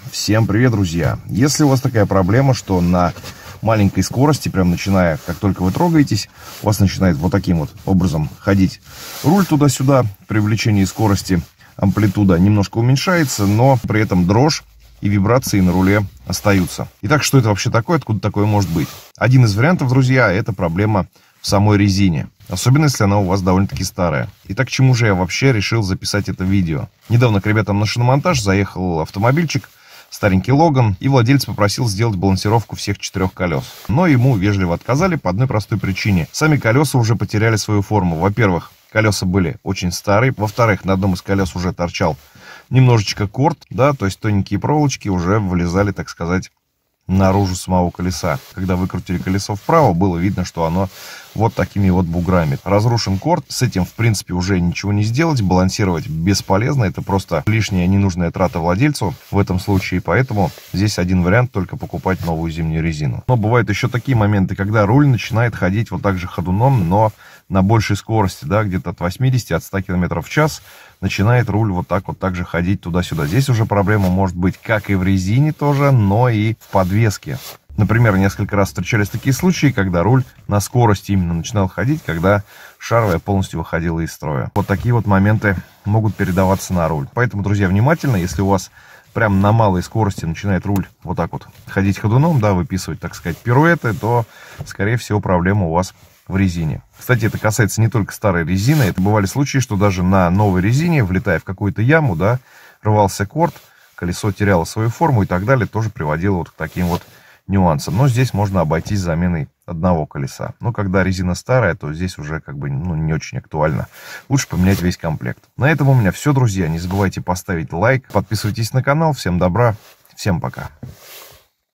Всем привет, друзья! Если у вас такая проблема, что на маленькой скорости, прям начиная, как только вы трогаетесь, у вас начинает вот таким вот образом ходить руль туда-сюда, при увеличении скорости амплитуда немножко уменьшается, но при этом дрожь и вибрации на руле остаются. Итак, что это вообще такое, откуда такое может быть? Один из вариантов, друзья, это проблема в самой резине. Особенно, если она у вас довольно-таки старая. Итак, к чему же я вообще решил записать это видео? Недавно к ребятам на шиномонтаж заехал автомобильчик, старенький Логан, и владелец попросил сделать балансировку всех 4 колес. Но ему вежливо отказали по одной простой причине. Сами колеса уже потеряли свою форму. Во-первых, колеса были очень старые. Во-вторых, на одном из колес уже торчал немножечко корд, да, то есть тоненькие проволочки уже вылезали, так сказать, наружу самого колеса. Когда выкрутили колесо вправо, было видно, что оно вот такими вот буграми. Разрушен корд, с этим, в принципе, уже ничего не сделать, балансировать бесполезно, это просто лишняя ненужная трата владельцу в этом случае, поэтому здесь один вариант — только покупать новую зимнюю резину. Но бывают еще такие моменты, когда руль начинает ходить вот так же ходуном, но на большей скорости, да, где-то от 80, от 100 км в час, начинает руль вот так же ходить туда-сюда. Здесь уже проблема может быть как и в резине тоже, но и в подвеске. Например, несколько раз встречались такие случаи, когда руль на скорости именно начинал ходить, когда шаровая полностью выходила из строя. Вот такие вот моменты могут передаваться на руль. Поэтому, друзья, внимательно, если у вас прям на малой скорости начинает руль вот так вот ходить ходуном, да, выписывать, так сказать, пируэты, то, скорее всего, проблема у вас в резине. Кстати, это касается не только старой резины. Это бывали случаи, что даже на новой резине, влетая в какую-то яму, да, рвался корд, колесо теряло свою форму и так далее, тоже приводило вот к таким вот нюансам. Но здесь можно обойтись заменой одного колеса. Но когда резина старая, то здесь уже как бы не очень актуально. Лучше поменять весь комплект. На этом у меня все, друзья. Не забывайте поставить лайк, подписывайтесь на канал. Всем добра, всем пока.